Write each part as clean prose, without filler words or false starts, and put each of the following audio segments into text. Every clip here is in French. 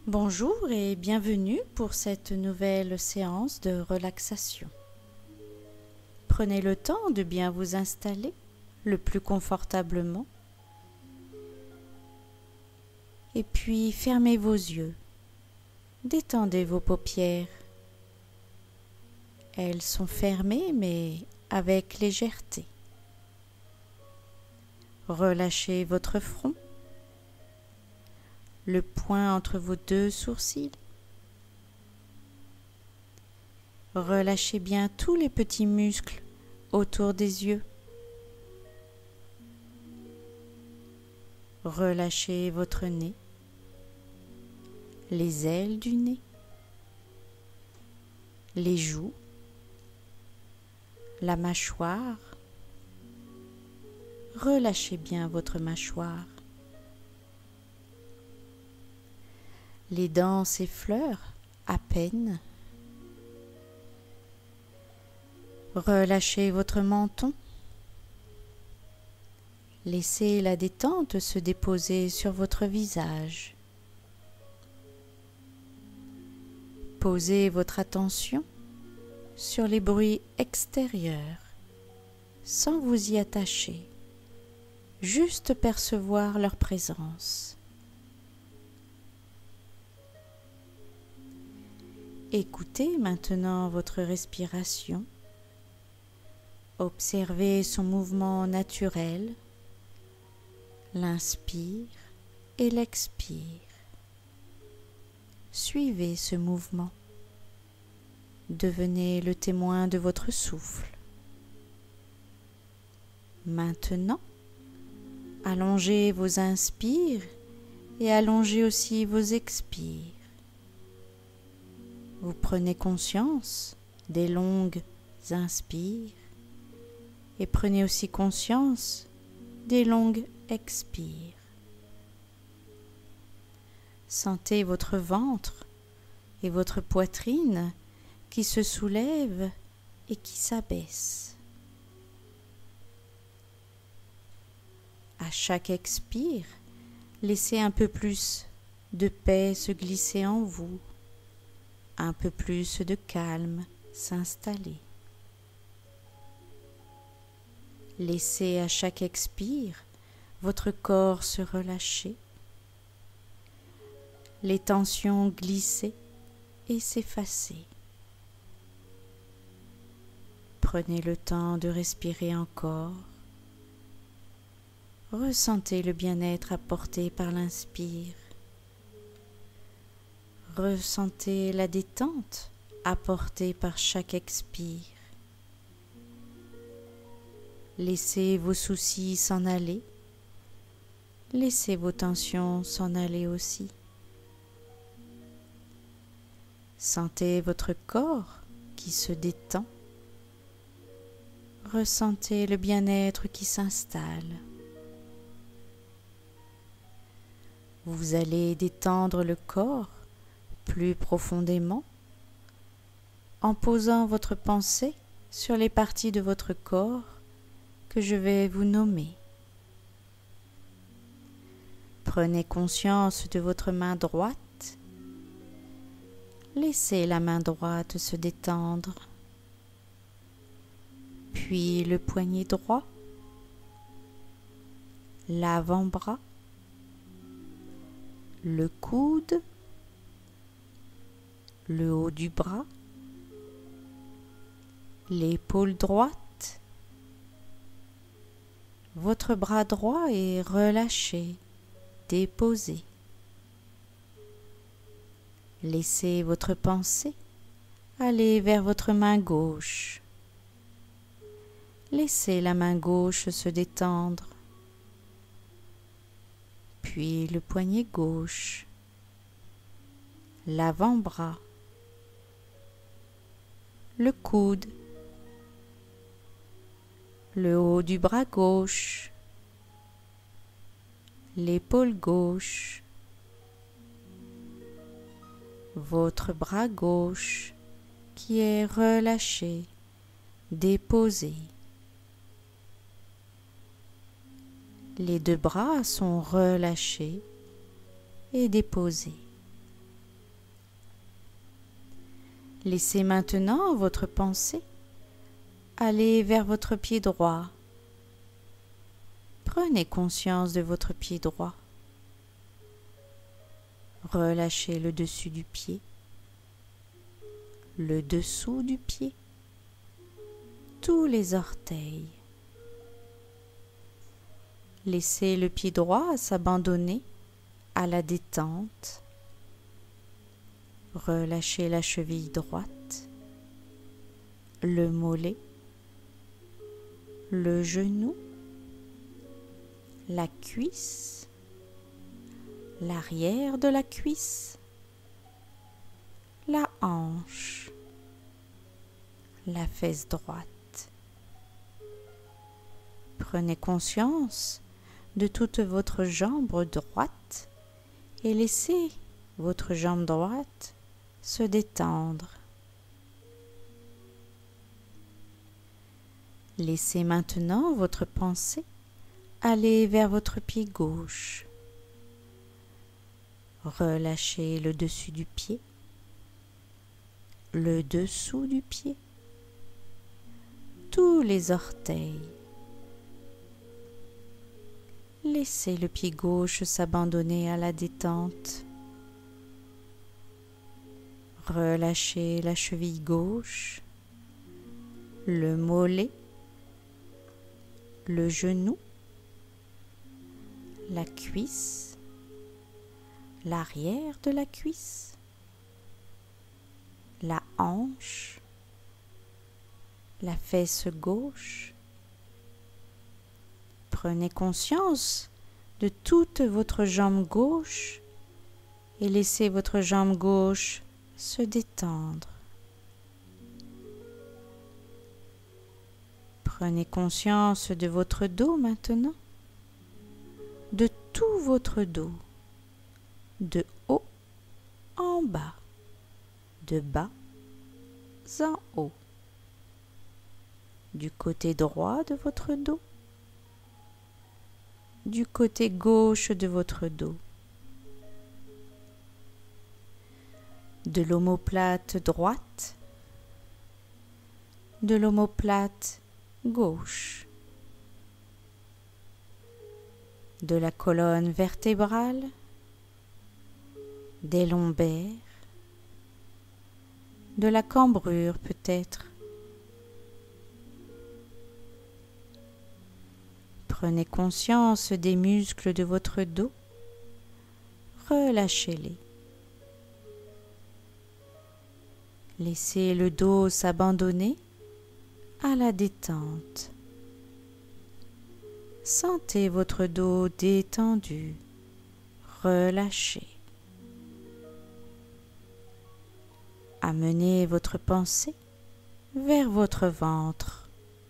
Bonjour et bienvenue pour cette nouvelle séance de relaxation. Prenez le temps de bien vous installer le plus confortablement et puis fermez vos yeux, détendez vos paupières. Elles sont fermées mais avec légèreté. Relâchez votre front, le point entre vos deux sourcils. Relâchez bien tous les petits muscles autour des yeux. Relâchez votre nez, les ailes du nez, les joues, la mâchoire. Relâchez bien votre mâchoire. Les dents s'effleurent à peine. Relâchez votre menton. Laissez la détente se déposer sur votre visage. Posez votre attention sur les bruits extérieurs, sans vous y attacher, juste percevoir leur présence. Écoutez maintenant votre respiration. Observez son mouvement naturel, l'inspire et l'expire. Suivez ce mouvement. Devenez le témoin de votre souffle. Maintenant, allongez vos inspires et allongez aussi vos expires. Vous prenez conscience des longues inspires et prenez aussi conscience des longues expires. Sentez votre ventre et votre poitrine qui se soulèvent et qui s'abaissent. À chaque expire, laissez un peu plus de paix se glisser en vous, un peu plus de calme s'installer. Laissez à chaque expire votre corps se relâcher, les tensions glisser et s'effacer. Prenez le temps de respirer encore. Ressentez le bien-être apporté par l'inspire. Ressentez la détente apportée par chaque expire. Laissez vos soucis s'en aller. Laissez vos tensions s'en aller aussi. Sentez votre corps qui se détend. Ressentez le bien-être qui s'installe. Vous allez détendre le corps plus profondément en posant votre pensée sur les parties de votre corps que je vais vous nommer. Prenez conscience de votre main droite. Laissez la main droite se détendre. Puis le poignet droit, l'avant-bras, le coude, le haut du bras, l'épaule droite. Votre bras droit est relâché, déposé. Laissez votre pensée aller vers votre main gauche. Laissez la main gauche se détendre. Puis le poignet gauche, l'avant-bras, le coude, le haut du bras gauche, l'épaule gauche, votre bras gauche qui est relâché, déposé. Les deux bras sont relâchés et déposés. Laissez maintenant votre pensée aller vers votre pied droit. Prenez conscience de votre pied droit. Relâchez le dessus du pied, le dessous du pied, tous les orteils. Laissez le pied droit s'abandonner à la détente. Relâchez la cheville droite, le mollet, le genou, la cuisse, l'arrière de la cuisse, la hanche, la fesse droite. Prenez conscience de toute votre jambe droite et laissez votre jambe droite se détendre. Laissez maintenant votre pensée aller vers votre pied gauche. Relâchez le dessus du pied, le dessous du pied, tous les orteils. Laissez le pied gauche s'abandonner à la détente. Relâchez la cheville gauche, le mollet, le genou, la cuisse, l'arrière de la cuisse, la hanche, la fesse gauche. Prenez conscience de toute votre jambe gauche et laissez votre jambe gauche se détendre. Prenez conscience de votre dos maintenant, de tout votre dos, de haut en bas, de bas en haut, du côté droit de votre dos, du côté gauche de votre dos, de l'omoplate droite, de l'omoplate gauche, de la colonne vertébrale, des lombaires, de la cambrure peut-être. Prenez conscience des muscles de votre dos, relâchez-les. Laissez le dos s'abandonner à la détente. Sentez votre dos détendu, relâché. Amenez votre pensée vers votre ventre.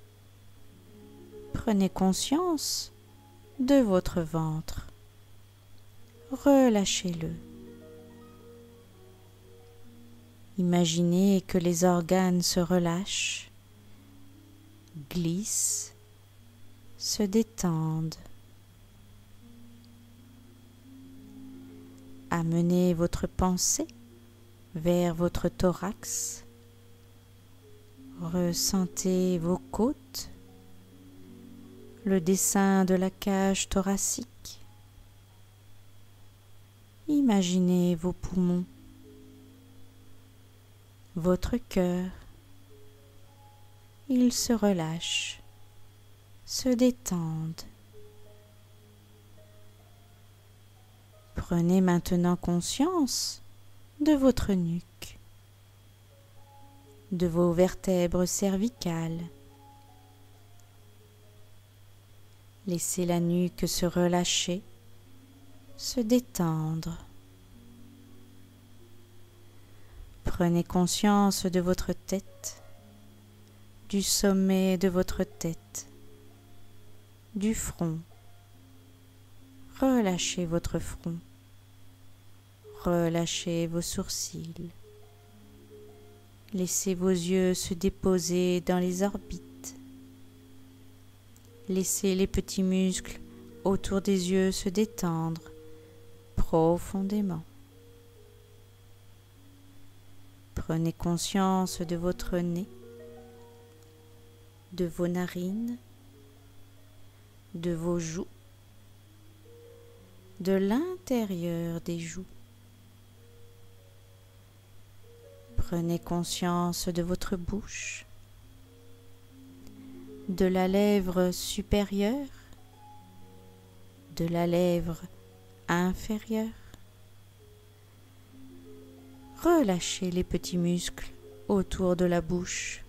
Prenez conscience de votre ventre. Relâchez-le. Imaginez que les organes se relâchent, glissent, se détendent. Amenez votre pensée vers votre thorax. Ressentez vos côtes, le dessin de la cage thoracique. Imaginez vos poumons, votre cœur. Ils se relâchent, se détendent. Prenez maintenant conscience de votre nuque, de vos vertèbres cervicales. Laissez la nuque se relâcher, se détendre. Prenez conscience de votre tête, du sommet de votre tête, du front. Relâchez votre front. Relâchez vos sourcils. Laissez vos yeux se déposer dans les orbites. Laissez les petits muscles autour des yeux se détendre profondément. Prenez conscience de votre nez, de vos narines, de vos joues, de l'intérieur des joues. Prenez conscience de votre bouche, de la lèvre supérieure, de la lèvre inférieure. Relâchez les petits muscles autour de la bouche.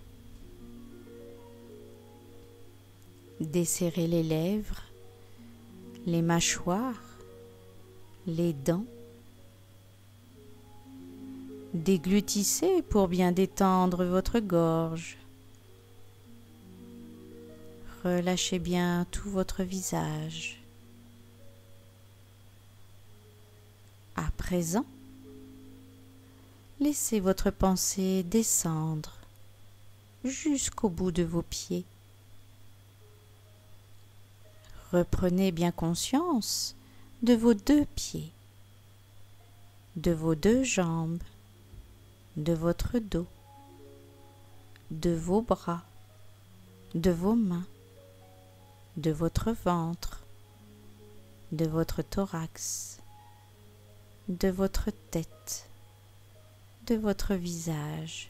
Desserrez les lèvres, les mâchoires, les dents. Déglutissez pour bien détendre votre gorge. Relâchez bien tout votre visage. À présent, laissez votre pensée descendre jusqu'au bout de vos pieds. Reprenez bien conscience de vos 2 pieds, de vos 2 jambes, de votre dos, de vos bras, de vos mains, de votre ventre, de votre thorax, de votre tête, de votre visage.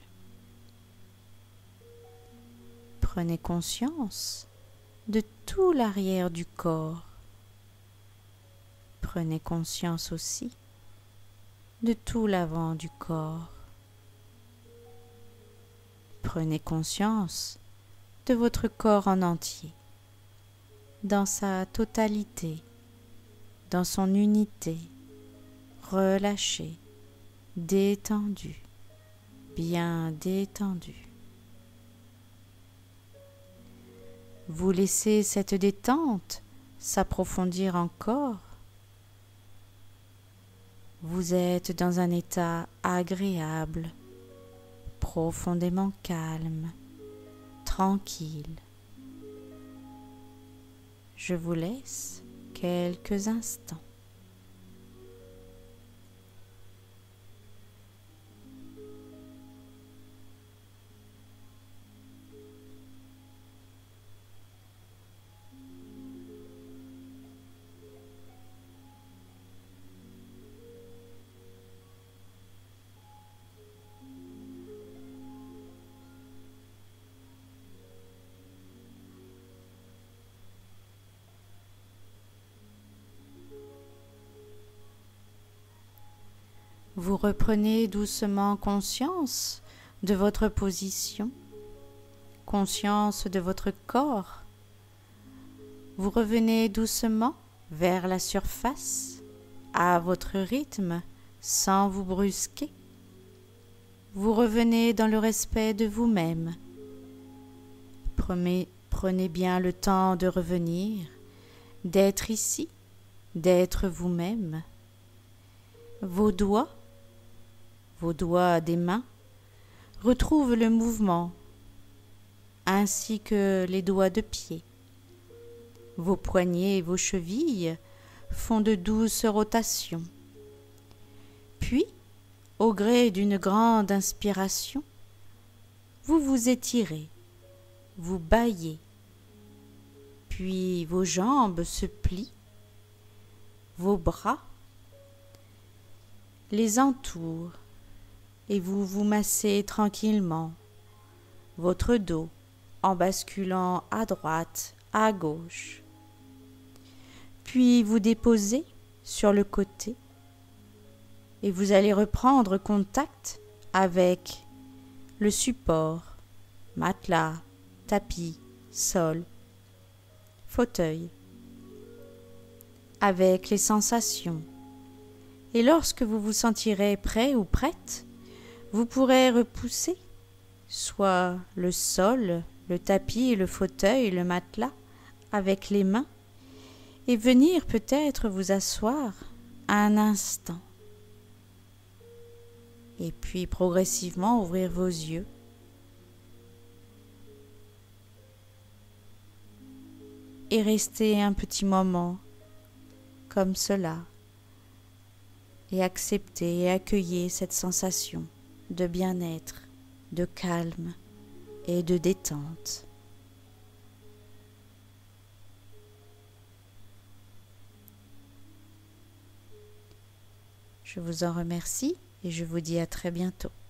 Prenez conscience de tout l'arrière du corps. Prenez conscience aussi de tout l'avant du corps. Prenez conscience de votre corps en entier, dans sa totalité, dans son unité, relâché, détendu, bien détendu. Vous laissez cette détente s'approfondir encore. Vous êtes dans un état agréable, profondément calme, tranquille. Je vous laisse quelques instants. Vous reprenez doucement conscience de votre position, conscience de votre corps. Vous revenez doucement vers la surface, à votre rythme, sans vous brusquer. Vous revenez dans le respect de vous-même. Prenez bien le temps de revenir, d'être ici, d'être vous-même. Vos doigts des mains retrouvent le mouvement, ainsi que les doigts de pied. Vos poignets et vos chevilles font de douces rotations. Puis, au gré d'une grande inspiration, vous vous étirez, vous bâillez, puis vos jambes se plient, vos bras les entourent et vous vous massez tranquillement votre dos en basculant à droite, à gauche. Puis vous déposez sur le côté et vous allez reprendre contact avec le support, matelas, tapis, sol, fauteuil, avec les sensations. Et lorsque vous vous sentirez prêt ou prête, vous pourrez repousser soit le sol, le tapis, le fauteuil, le matelas avec les mains et venir peut-être vous asseoir un instant. Et puis progressivement ouvrir vos yeux. Et rester un petit moment comme cela. Et accepter et accueillir cette sensation de bien-être, de calme et de détente. Je vous en remercie et je vous dis à très bientôt.